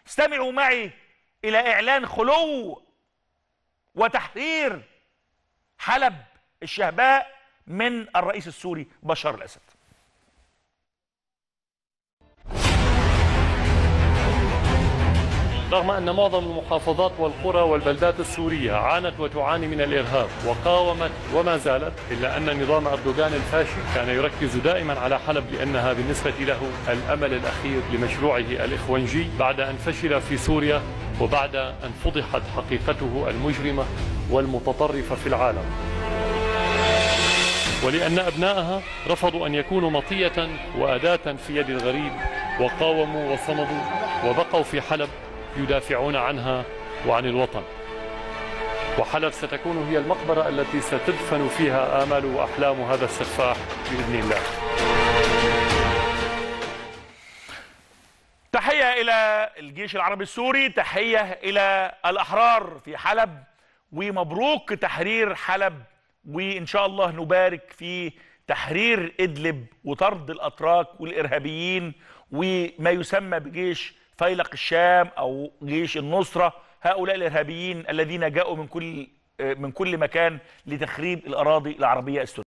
استمعوا معي إلى إعلان خلو وتحرير حلب الشهباء من الرئيس السوري بشار الأسد. رغم أن معظم المحافظات والقرى والبلدات السورية عانت وتعاني من الإرهاب وقاومت وما زالت، إلا أن نظام أردوغان الفاشل كان يركز دائما على حلب لأنها بالنسبة له الأمل الأخير لمشروعه الإخوانجي بعد أن فشل في سوريا وبعد أن فضحت حقيقته المجرمة والمتطرفة في العالم، ولأن أبنائها رفضوا أن يكونوا مطية وأداة في يد الغريب وقاوموا وصمدوا وبقوا في حلب يدافعون عنها وعن الوطن. وحلب ستكون هي المقبرة التي ستدفن فيها آمال وأحلام هذا السفاح بإذن الله. تحية إلى الجيش العربي السوري، تحية إلى الأحرار في حلب، ومبروك تحرير حلب، وإن شاء الله نبارك في تحرير إدلب وطرد الأتراك والإرهابيين وما يسمى بجيش فيلق الشام أو جيش النصرة، هؤلاء الإرهابيين الذين جاءوا من كل مكان لتخريب الأراضي العربية السورية.